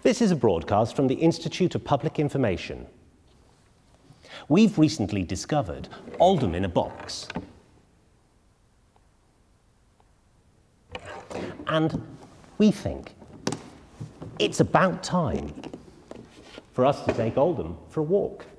This is a broadcast from the Institute of Public Information. We've recently discovered Oldham in a box. And we think it's about time for us to take Oldham for a walk.